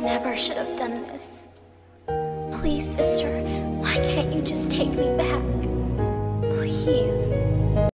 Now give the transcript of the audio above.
never should have done this. Please, sister, why can't you